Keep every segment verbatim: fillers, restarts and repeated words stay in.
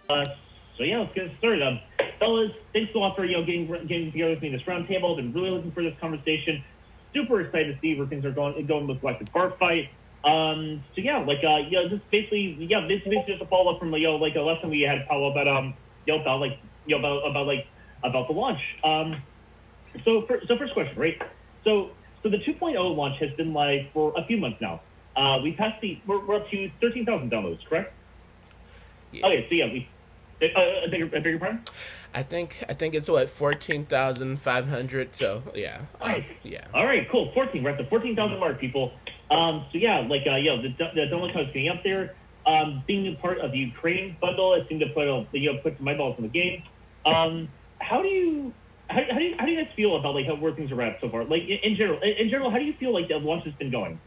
Uh, so yeah, let's get started. Um, fellas, thanks a lot for you know getting getting together with me in this roundtable. I've been really looking for this conversation. Super excited to see where things are going going with Galactic Bar Fight. Um, so yeah, like uh, you know, this basically yeah, this is basically just a follow up from you know like a lesson we had Paolo about um you know about like you know about about like about the launch. Um, so for, so first question, right? So so the two point oh launch has been like for a few months now. Uh, we passed the we're, we're up to thirteen thousand downloads, correct? Yeah. Okay, so yeah, we. Uh, I beg, I beg your pardon? I think I think it's what fourteen thousand five hundred. So yeah, nice. Uh, yeah. All right, cool. Fourteen. We're at the fourteen thousand mark, people. Um, so yeah, like uh, yo, the the download count is getting up there. Um, being a part of the Ukraine bundle, it seemed to put a, you know put my balls in the game. Um, how do you how, how do you how do you guys feel about like how where things are at so far? Like in, in general, in, in general, how do you feel like the launch has been going?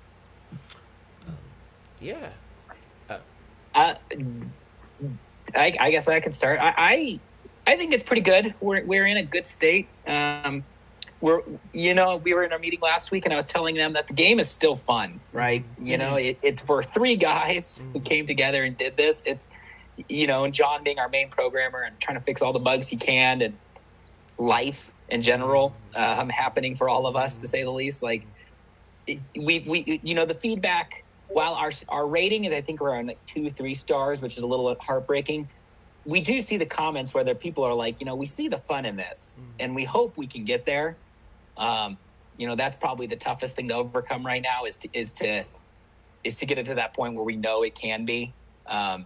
Yeah. Uh, uh I, I guess I could start. I, I I think it's pretty good. We're we're in a good state. Um, we're you know we were in our meeting last week, and I was telling them that the game is still fun, right? You mm-hmm. know, it, it's for three guys mm-hmm. who came together and did this. It's you know, and John being our main programmer and trying to fix all the bugs he can, and life in general um, happening for all of us, to say the least. Like it, we we you know the feedback. While our our rating is, I think, around like two, three stars, which is a little heartbreaking, we do see the comments where there people are like, you know, we see the fun in this, mm. and we hope we can get there. Um, you know, that's probably the toughest thing to overcome right now is to is to is to get it to that point where we know it can be. Um,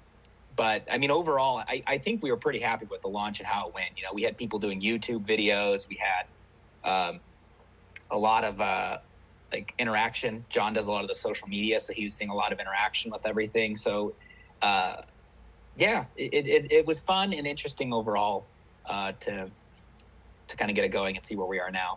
but I mean, overall, I, I think we were pretty happy with the launch and how it went. You know, we had people doing YouTube videos. We had um, a lot of uh, like interaction. John does a lot of the social media, so he was seeing a lot of interaction with everything. So, uh, yeah, it, it it was fun and interesting overall uh, to to kind of get it going and see where we are now.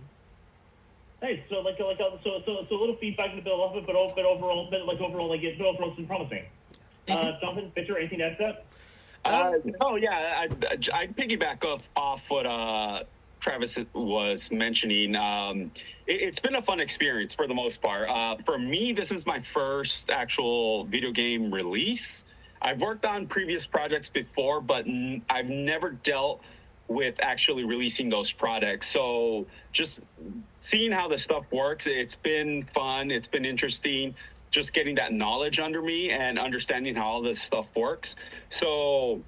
Mm-hmm. Nice. So like like uh, so so so a little feedback to build off of it, but but overall, but like overall, like it, but overall, it's been promising. Mm-hmm. Uh, Jonathan, Pitcher, anything to add to that? Uh, oh yeah, I I piggyback off off what uh. Travis was mentioning. Um, it, it's been a fun experience for the most part. Uh, for me, this is my first actual video game release. I've worked on previous projects before, but n- I've never dealt with actually releasing those products. So just seeing how the stuff works, it's been fun. It's been interesting. Just getting that knowledge under me and understanding how all this stuff works. So,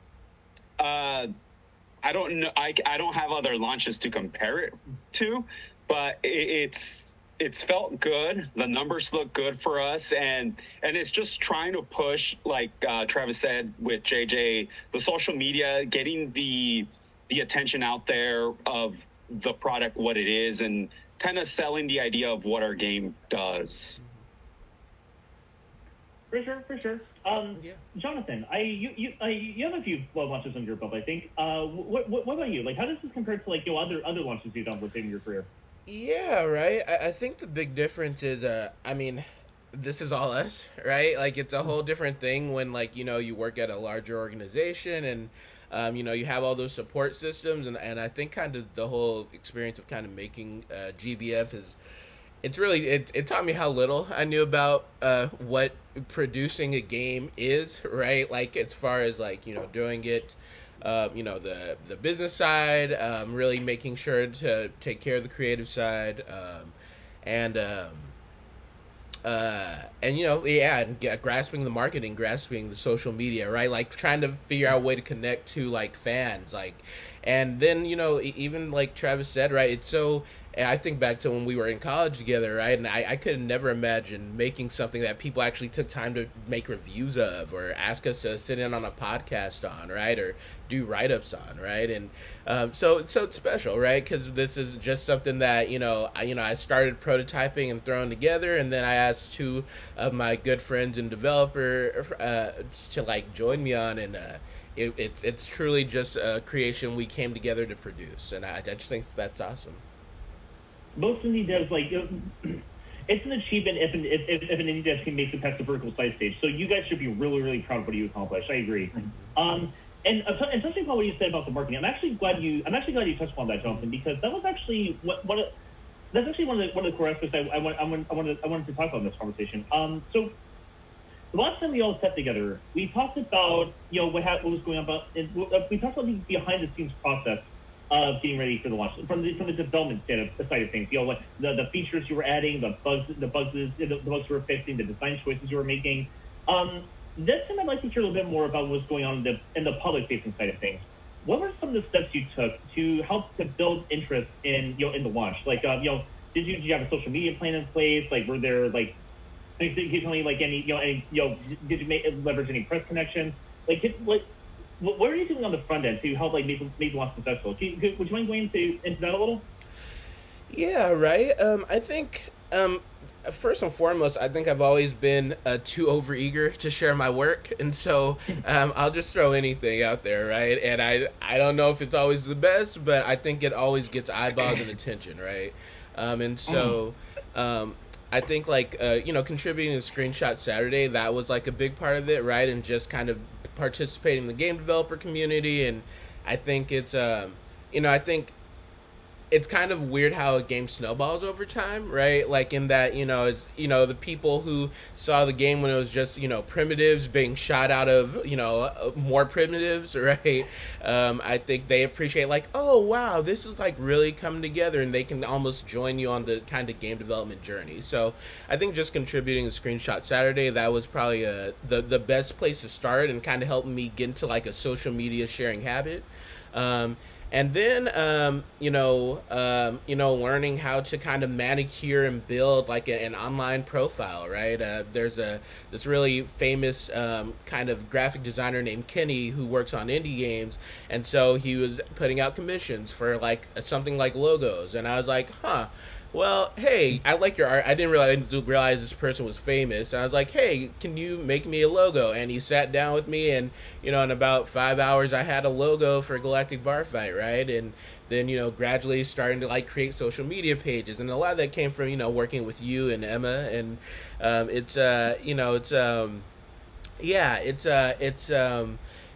uh, I don't know. I, I don't have other launches to compare it to, but it, it's it's felt good. The numbers look good for us, and and it's just trying to push, like uh, Travis said with J J, the social media, getting the the attention out there of the product, what it is, and kind of selling the idea of what our game does. For sure, for sure. Um, yeah. Jonathan, I you you I, you have a few well, launches under your belt, I think. Uh, what, what what about you? Like, how does this compare to like you know, other other launches you've done within your career? Yeah, right. I, I think the big difference is, uh, I mean, this is all us, right? Like, it's a whole different thing when like you know you work at a larger organization and. Um, you know, you have all those support systems, and, and I think kind of the whole experience of kind of making uh, G B F is, it's really, it, it taught me how little I knew about uh, what producing a game is, right? Like, as far as, like, you know, doing it, uh, you know, the, the business side, um, really making sure to take care of the creative side, um, and, um, uh, and, you know, yeah, and get, grasping the marketing, grasping the social media, right? Like, trying to figure out a way to connect to, like, fans, like, and then, you know, even like Travis said, right, it's so, and I think back to when we were in college together, right, and I, I could never imagine making something that people actually took time to make reviews of or ask us to sit in on a podcast on, right, or do write-ups on, right, and um, so so it's special, right, because this is just something that, you know, I, you know, I started prototyping and throwing together, and then I asked two of my good friends and developer uh, to, like, join me on, and uh, it, it's, it's truly just a creation we came together to produce, and I, I just think that's awesome. Most indie devs, like, it's an achievement if an, if, if an indie dev can make it past the vertical side stage. So you guys should be really, really proud of what you accomplished. I agree. Mm-hmm. Um, and, and touching upon what you said about the marketing, I'm actually glad you. I'm actually glad you touched upon that, Jonathan, because that was actually what one of that's actually one of the one of the core aspects I, I, want, I, want, I wanted I wanted to talk about in this conversation. Um, so the last time we all sat together, we talked about, you know, what, ha- what was going on about, it, we talked about the behind the scenes process of getting ready for the launch from the from the development side of, side of things. You know, like the, the features you were adding, the bugs, the bugs, the, the bugs you were fixing, the design choices you were making. Um, this time, I'd like to hear a little bit more about what's going on in the in the public facing side of things. What were some of the steps you took to help to build interest in you know in the launch? Like, uh, you know, did you did you have a social media plan in place? Like, were there like Can you tell me like any you know any you know did you make, leverage any press connections? Like did, what what are you doing on the front end to help like make make the launch successful? Can you, would you mind going into into that a little? Yeah, right. Um, I think um, first and foremost, I think I've always been uh, too overeager to share my work, and so um, I'll just throw anything out there, right? And I I don't know if it's always the best, but I think it always gets eyeballs and attention, right? Um, and so. Um, I think like uh, you know contributing to Screenshot Saturday, that was like a big part of it, right? And just kind of participating in the game developer community, and I think it's um, you know I think it's kind of weird how a game snowballs over time, right? Like in that, you know, it's, you know, the people who saw the game when it was just, you know, primitives being shot out of, you know, more primitives, right? Um, I think they appreciate like, oh, wow, this is like really coming together, and they can almost join you on the kind of game development journey. So I think just contributing to Screenshot Saturday, that was probably a, the, the best place to start, and kind of helped me get into like a social media sharing habit. Um, And then, um, you know, um, you know, learning how to kind of manicure and build like a, an online profile, right? Uh, there's a this really famous um, kind of graphic designer named Kenny who works on indie games, and so he was putting out commissions for like something like logos, and I was like, huh. Well, hey, I like your art. I didn't realize, I didn't realize this person was famous. I was like, hey, can you make me a logo? And he sat down with me, and, you know, in about five hours, I had a logo for Galactic Bar Fight, right? And then, you know, gradually starting to, like, create social media pages. And a lot of that came from, you know, working with you and Emma. And um, it's, uh, you know, it's, um, yeah, it's, uh, it's, um,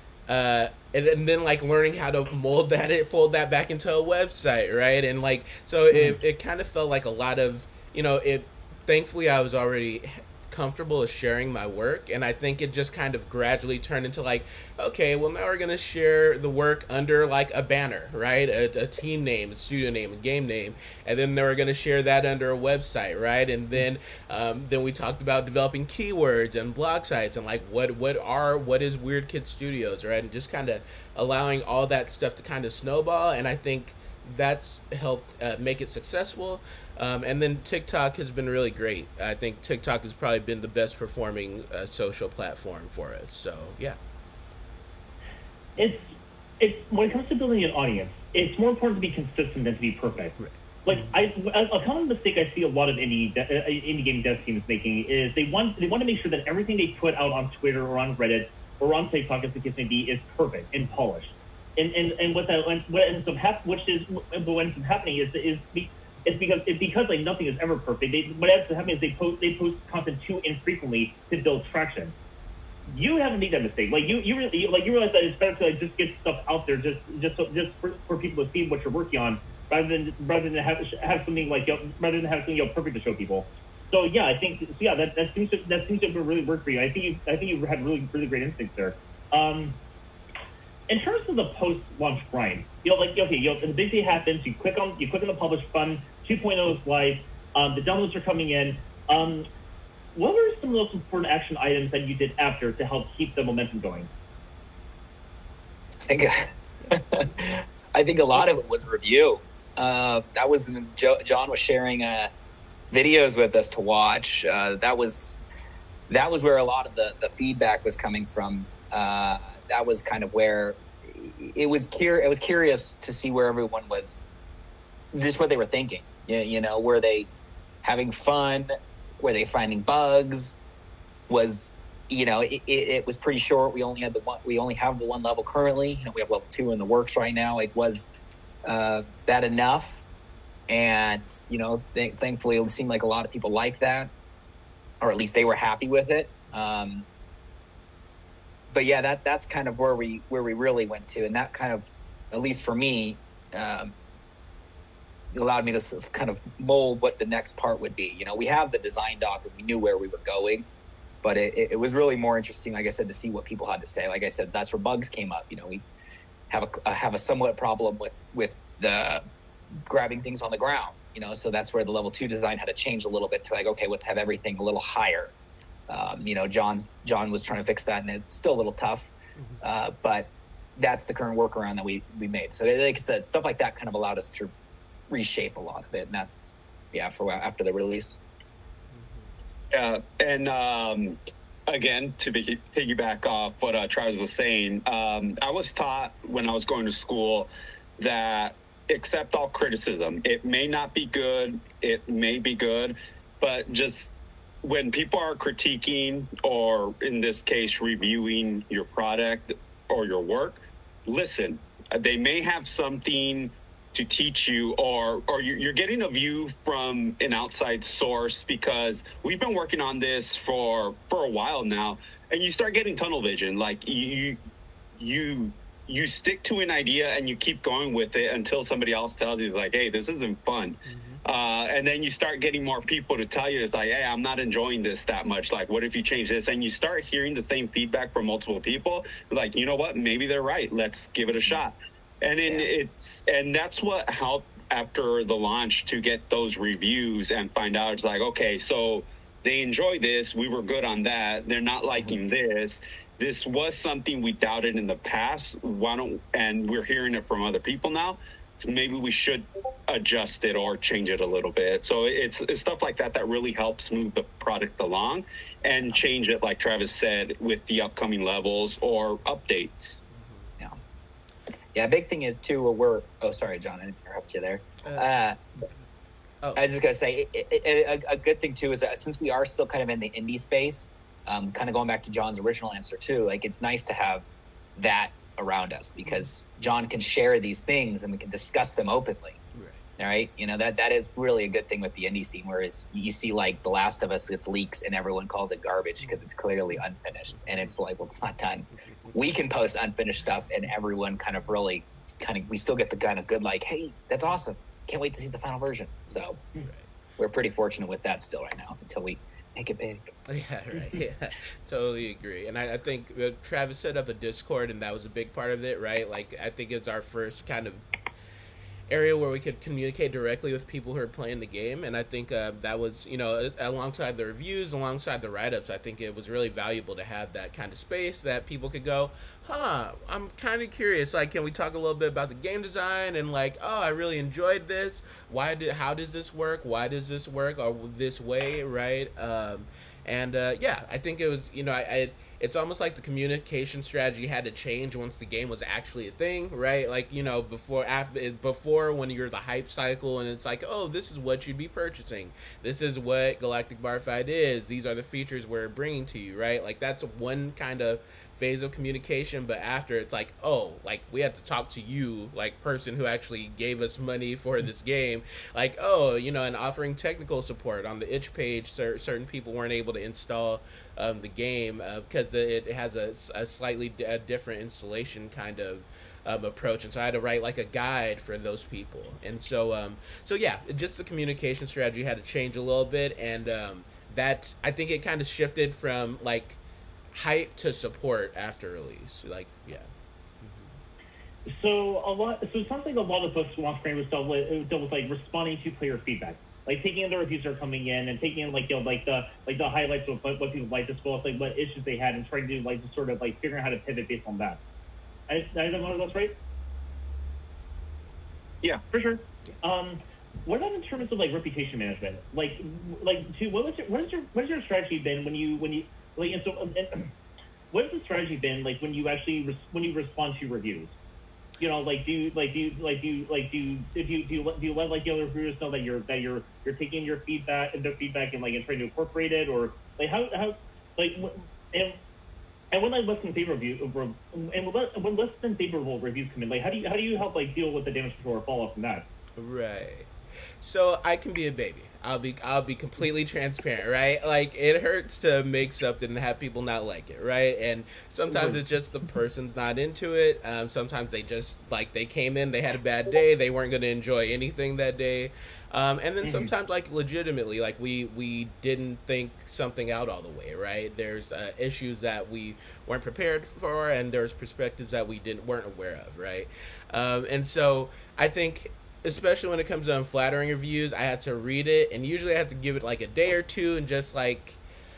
uh, and, and then like learning how to mold that, it fold that back into a website, right? And like, so it, it kind of felt like a lot of, you know, it, thankfully I was already comfortable with sharing my work, and I think it just kind of gradually turned into like, okay, well now we're gonna share the work under like a banner, right? A, a team name, a studio name, a game name, and then they were gonna share that under a website, right? And then um, then we talked about developing keywords and blog sites, and like what what are what is Weird Kid Studios, right? And just kind of allowing all that stuff to kind of snowball, and I think that's helped uh, make it successful. Um, and then TikTok has been really great. I think TikTok has probably been the best performing uh, social platform for us. So yeah, it's it's when it comes to building an audience, it's more important to be consistent than to be perfect. Right. Like I, a common mistake I see a lot of indie de- uh, indie game dev teams making is they want they want to make sure that everything they put out on Twitter or on Reddit or on TikTok, as the case may be, is perfect and polished. And and, and what that what ends up hap- which is what ends up happening is is. Be, It's because it's because like nothing is ever perfect. They, what ends up happening is they post they post content too infrequently to build traction. You haven't made that mistake. Like you you really like you realize that it's better to like just get stuff out there just just so, just for, for people to see what you're working on rather than rather than have have something like you know, rather than have something you know, perfect to show people. So yeah, I think so yeah that, that seems to that seems to really work for you. I think you I think you had really really great instincts there. Um, in terms of the post-launch grind, you know, like okay, you know, the big day happens. You click on you click on the publish button. two point oh is live. Um, the downloads are coming in. Um, what were some of the most important action items that you did after to help keep the momentum going? I think, I think a lot of it was review. Uh, that was John was sharing uh, videos with us to watch. Uh, that was that was where a lot of the, the feedback was coming from. Uh, that was kind of where it was. Cur- it was curious to see where everyone was, just what they were thinking. You, you know, were they having fun? Were they finding bugs? Was, you know, it, it, it was pretty short. We only had the one, we only have the one level currently. You know, we have level two in the works right now. It was uh, that enough? And, you know, th- thankfully it seemed like a lot of people liked that, or at least they were happy with it. Um, but yeah, that that's kind of where we, where we really went to. And that kind of, at least for me, um, allowed me to kind of mold what the next part would be. You know, we have the design doc and we knew where we were going, but it, it, it was really more interesting, like I said, to see what people had to say. Like I said, that's where bugs came up. You know, we have a have a somewhat problem with with the grabbing things on the ground. You know, so that's where the level two design had to change a little bit to like, okay, let's have everything a little higher. Um, you know, John John was trying to fix that, and it's still a little tough, uh, but that's the current workaround that we we made. So like I said, stuff like that kind of allowed us to reshape a lot of it, and that's yeah for after the release. Yeah, and um, again, to be, piggyback off what uh, Travis was saying, um, I was taught when I was going to school that accept all criticism. It may not be good, it may be good, but just when people are critiquing, or in this case, reviewing your product or your work, listen. They may have something to teach you, or or you're getting a view from an outside source, because we've been working on this for for a while now, and you start getting tunnel vision. Like you you you stick to an idea and you keep going with it until somebody else tells you, like, hey, this isn't fun. Mm-hmm. Uh, and then you start getting more people to tell you, it's like, hey, I'm not enjoying this that much. Like, what if you change this? And you start hearing the same feedback from multiple people. Like, you know what? Maybe they're right. Let's give it a shot. And then yeah. it's, and that's what helped after the launch to get those reviews and find out it's like, okay, so they enjoy this. We were good on that. They're not liking mm-hmm. this. This was something we doubted in the past. Why don't, and we're hearing it from other people now. So maybe we should adjust it or change it a little bit. So it's, it's stuff like that that really helps move the product along and change it, like Travis said, with the upcoming levels or updates. Yeah. Yeah, big thing is, too, we're... Oh, sorry, John, I didn't interrupt you there. Uh, oh. I was just going to say, it, it, it, a, a good thing, too, is that since we are still kind of in the indie space, um, kind of going back to John's original answer, too, like, it's nice to have that around us, because John can share these things and we can discuss them openly. Right. All right. You know, that that is really a good thing with the indie scene, whereas you see like The Last of Us gets leaks and everyone calls it garbage because it's clearly unfinished. And it's like, well, it's not done. We can post unfinished stuff and everyone kind of really kind of, we still get the kind of good, like, hey, that's awesome. Can't wait to see the final version. So right. we're pretty fortunate with that still right now until we make it big. Yeah, right. Yeah, totally agree. And I, I think uh, Travis set up a Discord, and that was a big part of it, right? Like, I think it's our first kind of area where we could communicate directly with people who are playing the game. And I think uh, that was, you know, alongside the reviews, alongside the write-ups, I think it was really valuable to have that kind of space that people could go, huh, I'm kind of curious. Like, can we talk a little bit about the game design? And like, oh, I really enjoyed this. Why did, how does this work? Why does this work? Or this way, right? Um, and uh, yeah, I think it was, you know, I, I it's almost like the communication strategy had to change once the game was actually a thing, right? Like, you know, before after before when you're the hype cycle and it's like, oh, this is what you'd be purchasing. This is what Galactic Bar Fight is. These are the features we're bringing to you, right? Like, that's one kind of phase of communication. But after, it's like, oh, like, we had to talk to you, like, person who actually gave us money for this game. Like, oh, you know, and offering technical support on the itch page. Cer certain people weren't able to install um, the game uh, because the, it has a, a slightly d a different installation kind of um, approach, and so I had to write like a guide for those people. And so um, so yeah, just the communication strategy had to change a little bit, and um, that, I think it kind of shifted from like hype to support after release. Like, yeah. Mm-hmm. So a lot. So something a lot of folks want to was dealt with, dealt with like responding to player feedback, like taking in the reviews that are coming in and taking in like, you know, like the like the highlights of what, what people liked as well as like what issues they had, and trying to like just sort of like figuring out how to pivot based on that. I, I don't know if that's right. Yeah, for sure. Um, what about in terms of like reputation management? Like, like to what was your, what is your what has your strategy been when you when you like and so and, what has the strategy been like when you actually res, when you respond to reviews? You know, like do you like do you like do you like do you if you do you, do you let like the other reviewers know that you're that you're you're taking your feedback and their feedback and like and trying to incorporate it, or like how how like and and when like less than favorable and when less than favorable reviews come in, like how do you how do you help like deal with the damage control or follow up from that? Right. So I can be a baby. I'll be I'll be completely transparent, right? Like it hurts to make something and have people not like it, right? And sometimes it's just the person's not into it. Um, sometimes they just like they came in, they had a bad day, they weren't going to enjoy anything that day. Um, and then mm-hmm. sometimes, like, legitimately, like, we, we didn't think something out all the way, right? There's uh, issues that we weren't prepared for, and there's perspectives that we didn't weren't aware of, right? Um, and so I think, especially when it comes to unflattering reviews, I had to read it, and usually I have to give it, like, a day or two and just, like,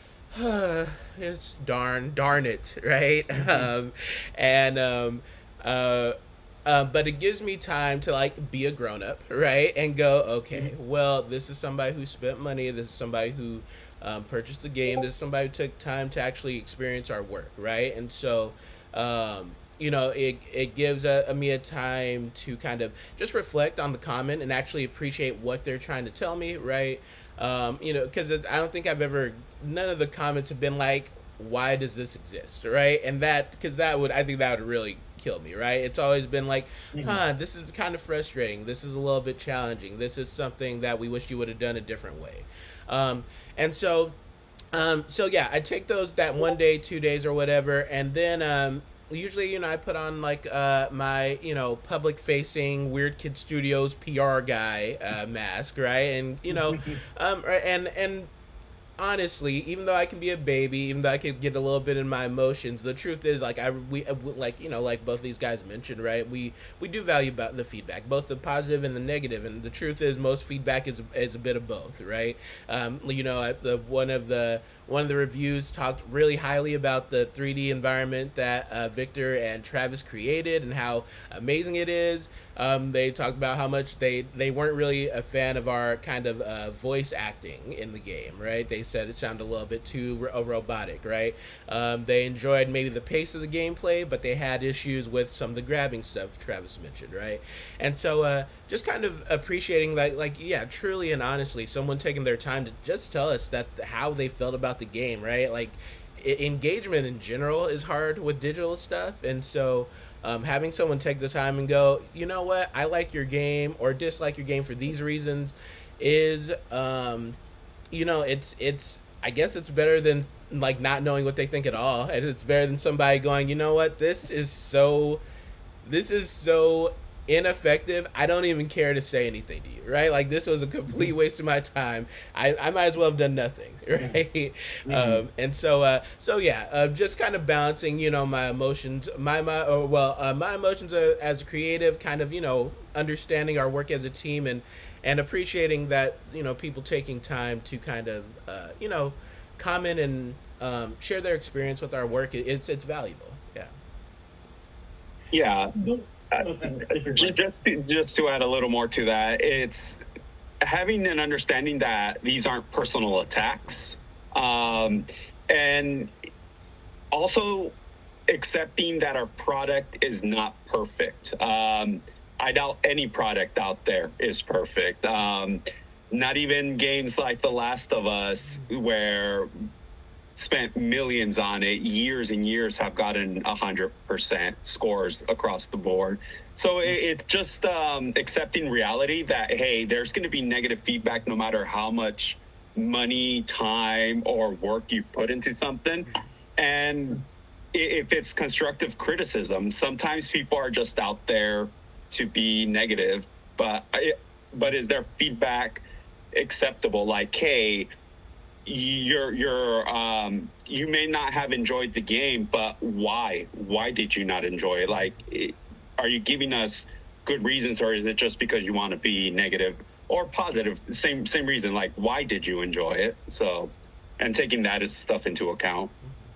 uh, it's darn, darn it, right? Mm-hmm. um, and, um, uh, Uh, but it gives me time to, like, be a grown-up, right? And go, okay, well, this is somebody who spent money. This is somebody who um, purchased the game. This is somebody who took time to actually experience our work, right? And so, um, you know, it, it gives a, a, me a time to kind of just reflect on the comment and actually appreciate what they're trying to tell me, right? Um, you know, because I don't think I've ever, none of the comments have been like, why does this exist, right? And that, because that would, I think that would really kill me, right? It's always been like, huh, this is kind of frustrating. This is a little bit challenging. This is something that we wish you would have done a different way. Um, and so, um, so yeah, I take those that one day, two days or whatever. And then, um, usually, you know, I put on like, uh, my, you know, public facing Weird Kid Studios P R guy, uh, mask, right? And, you know, um, and, and, honestly, even though I can be a baby, even though I can get a little bit in my emotions, the truth is, like, I we like you know, like both these guys mentioned, right? We we do value about the feedback, both the positive and the negative, and the truth is, most feedback is is a bit of both, right? Um, you know, the one of the one of the reviews talked really highly about the three D environment that uh, Victor and Travis created and how amazing it is. Um, they talked about how much they, they weren't really a fan of our kind of uh, voice acting in the game, right? They said it sounded a little bit too ro- robotic, right? Um, they enjoyed maybe the pace of the gameplay, but they had issues with some of the grabbing stuff Travis mentioned, right? And so uh, just kind of appreciating, like, like, yeah, truly and honestly, someone taking their time to just tell us that how they felt about the game, right? Like, I- engagement in general is hard with digital stuff, and so Um, having someone take the time and go, you know what, I like your game or dislike your game for these reasons is, um, you know, it's, it's, I guess it's better than like not knowing what they think at all. And it's better than somebody going, you know what, this is so, this is so ineffective. I don't even care to say anything to you, right? Like, this was a complete waste of my time. I, I might as well have done nothing, right? Mm-hmm. Um, and so, uh, so yeah, uh, just kind of balancing, you know, my emotions, my, my, or well, uh, my emotions are, as a creative, kind of, you know, understanding our work as a team and, and appreciating that, you know, people taking time to kind of, uh, you know, comment and um, share their experience with our work. It, it's, it's valuable. Yeah. Yeah. Uh, just to, just to add a little more to that, it's having an understanding that these aren't personal attacks, um, and also accepting that our product is not perfect. Um, I doubt any product out there is perfect. Um, not even games like The Last of Us, where spent millions on it, years and years, have gotten one hundred percent scores across the board. So it, it's just um, accepting reality that, hey, there's going to be negative feedback no matter how much money, time, or work you put into something. And if it's constructive criticism, sometimes people are just out there to be negative, but but is their feedback acceptable? Like, hey, you're you're um you may not have enjoyed the game, but why why did you not enjoy it? Like, are you giving us good reasons, or is it just because you want to be negative or positive? Same same reason. Like, why did you enjoy it? So, and taking that as stuff into account.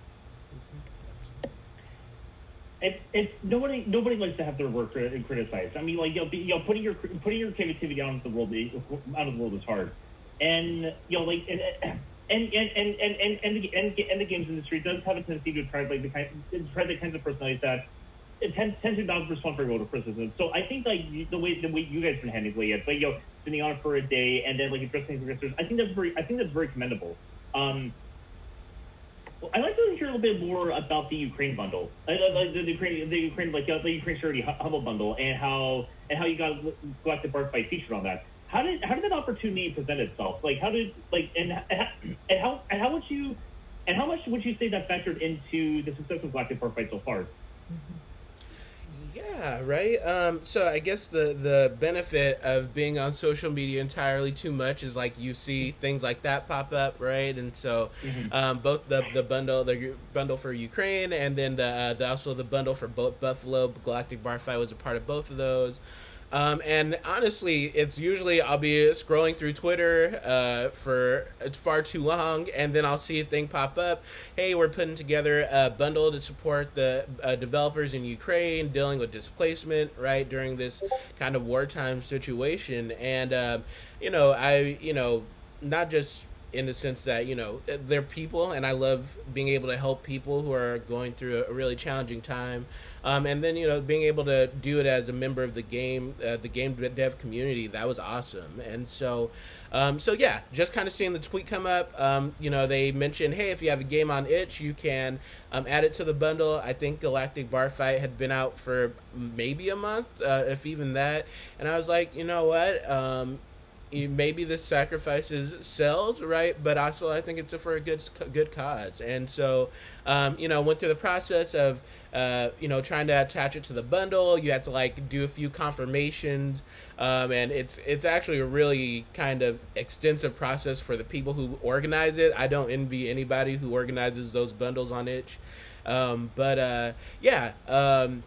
It's, it's nobody nobody likes to have their work criticized. I mean, like, you know, you know putting your putting your creativity out into the world out of the world is hard, and you know, like. And, And and, and, and, and, and, the, and, and the games industry does have a tendency to attract like the kind try the kinds of personalities that it tends tend to not respond very well to criticism. So I think like the way the way you guys have been handling it, like, you know, sitting on it for a day and then like addressing the criticism, I think that's very I think that's very commendable. Um, well, I'd like to hear a little bit more about the Ukraine bundle, uh, the, the Ukraine the Ukraine like uh, the Ukraine charity Humble bundle, and how and how you got Galactic Bar Fight featured on that. how did how did that opportunity present itself? Like, how did like and and how and how would you and how much would you say that factored into the success of Galactic Bar Fight so far? Yeah, right. Um, so I guess the the benefit of being on social media entirely too much is like you see things like that pop up, right? And so Mm-hmm. um, both the the bundle the bundle for Ukraine and then the, uh, the also the bundle for both Buffalo Galactic Bar Fight was a part of both of those. Um, and honestly, it's usually I'll be scrolling through Twitter uh, for far too long, and then I'll see a thing pop up. Hey, we're putting together a bundle to support the uh, developers in Ukraine dealing with displacement, right, during this kind of wartime situation. And, um, you know, I, you know, not just in the sense that, you know, they're people, and I love being able to help people who are going through a really challenging time. Um, and then, you know, being able to do it as a member of the game, uh, the game dev community, that was awesome. And so, um, so yeah, just kind of seeing the tweet come up. Um, you know, they mentioned, hey, if you have a game on itch, you can um, add it to the bundle. I think Galactic Bar Fight had been out for maybe a month, uh, if even that. And I was like, you know what? Um, maybe this sacrifices sales, right? But also I think it's for a good good cause. And so, um, you know, went through the process of, uh, you know, trying to attach it to the bundle. You had to like do a few confirmations, um, and it's it's actually a really kind of extensive process for the people who organize it. I don't envy anybody who organizes those bundles on itch, um, but uh, yeah. Um,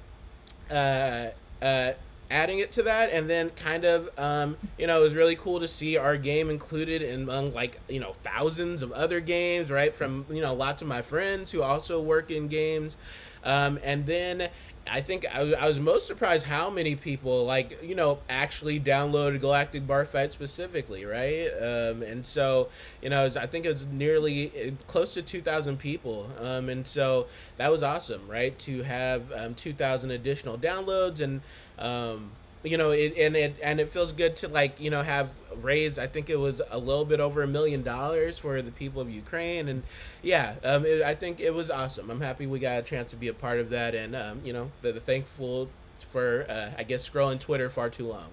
uh, uh, adding it to that, and then kind of um, you know, it was really cool to see our game included in among like, you know, thousands of other games, right, from, you know, lots of my friends who also work in games. Um, and then I think I was, I was most surprised how many people, like, you know, actually downloaded Galactic Bar Fight specifically, right? Um, and so, you know, it was, I think it was nearly close to two thousand people. Um, and so that was awesome, right? To have um, two thousand additional downloads, and um, you know, it and it and it feels good to, like, you know, have raised, I think it was a little bit over a million dollars for the people of Ukraine. And yeah, um, it, I think it was awesome. I'm happy we got a chance to be a part of that, and um, you know, the, the thankful for uh, I guess scrolling Twitter far too long.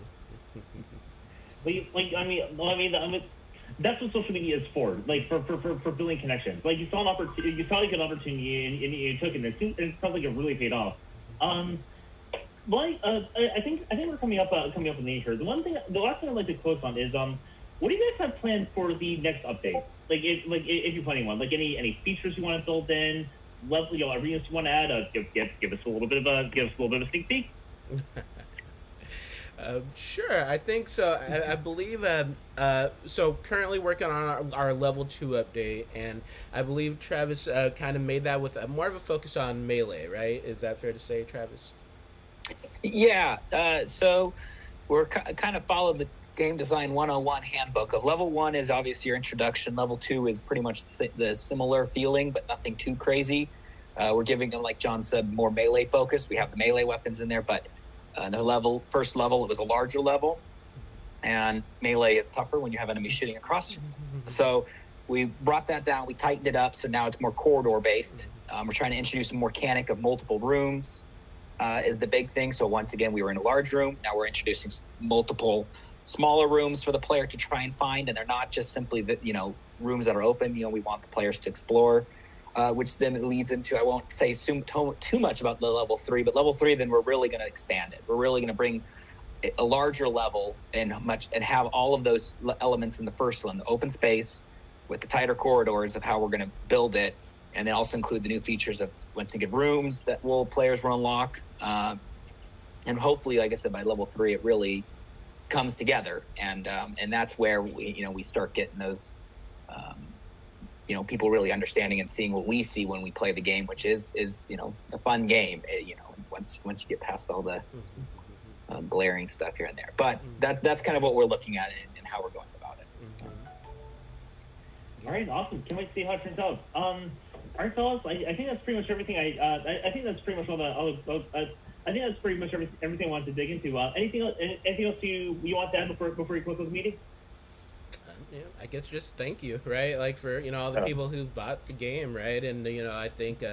like, like I mean, well, I mean, I mean, that's what social media is for, like for for, for, for building connections. Like, you saw an opportunity, you saw like an opportunity, and, and you took it, and it, seems, it sounds like it really paid off. Um, Well, uh, I think I think we're coming up uh, coming up in the here. The one thing, the last thing I'd like to close on is um, what do you guys have planned for the next update? Like, if, like if you're planning one, like any any features you want to build in, level, you know, arenas you want to add. Uh, give, give give us a little bit of a give us a little bit of a sneak peek. Uh, sure, I think so. I, I believe uh, uh, so. Currently working on our, our level two update, and I believe Travis uh, kind of made that with a, more of a focus on melee. Right? Is that fair to say, Travis? Yeah, uh, so we're k- kind of followed the game design one oh one handbook. Of level one is obviously your introduction. Level two is pretty much the, the similar feeling, but nothing too crazy. Uh, we're giving them, like John said, more melee focus. We have the melee weapons in there, but uh, the level first level, it was a larger level, and melee is tougher when you have enemies shooting across. So we brought that down. We tightened it up, so now it's more corridor based. Um, we're trying to introduce a mechanic of multiple rooms. Uh, is the big thing. So once again, we were in a large room. Now we're introducing multiple smaller rooms for the player to try and find, and they're not just simply the, you know, rooms that are open. You know, we want the players to explore, uh, which then leads into, I won't say too, too much about the level three, but level three, then we're really going to expand it. We're really going to bring a larger level and much and have all of those elements in the first one, the open space with the tighter corridors of how we're going to build it, and then also include the new features of once again rooms that will players will unlock. Uh, and hopefully, like I said, by level three, it really comes together, and um, and that's where we, you know, we start getting those, um, you know, people really understanding and seeing what we see when we play the game, which is is you know, a fun game. It, you know, once once you get past all the um, glaring stuff here and there, but that that's kind of what we're looking at and, and how we're going about it. All right, awesome. Can't wait to see how it turns out. Um, all right, fellas, I, I think that's pretty much everything. I uh, I, I think that's pretty much all the. All, all, uh, I think that's pretty much every, everything I wanted to dig into. Uh, anything else? Anything else you you want to add before before you close the meeting? Um, yeah, I guess just thank you, right? Like, for, you know, all the Yeah. people who've bought the game, right? And, you know, I think, uh,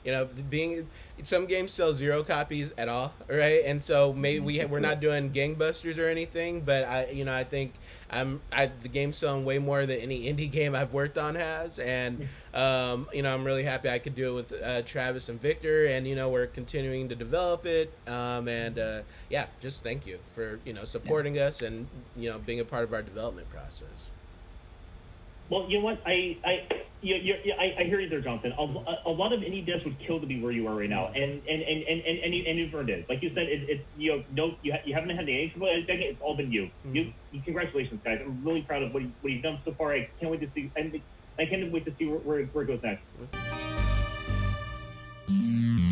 you know, being some games sell zero copies at all, right? And so maybe we we're not doing gangbusters or anything, but I you know I think I'm I the game's selling way more than any indie game I've worked on has, and um, you know I'm really happy I could do it with uh, Travis and Victor, and you know we're continuing to develop it, um, and uh, yeah, just thank you for you know supporting yeah. us and you know being a part of our development process. Well, you know what? I I you, you, I, I hear you there, Jonathan. A, a lot of indie devs would kill to be where you are right now, and and and and and, and, you, and you've earned it. Like you said, it, it's you know no you, ha- you haven't had any trouble. It's all been you. Mm-hmm. you. You congratulations, guys. I'm really proud of what, you, what you've done so far. I can't wait to see. I, I can't wait to see where, where, where it goes next.